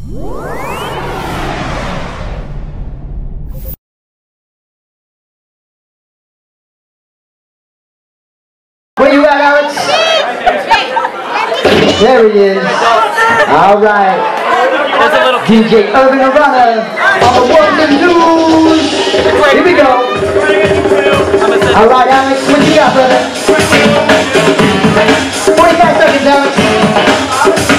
Where you at, Alex? There he is. All right. DJ Urban Arana on the ones and twos. Here we go. All right, Alex, what you got, brother? 45 seconds, Alex.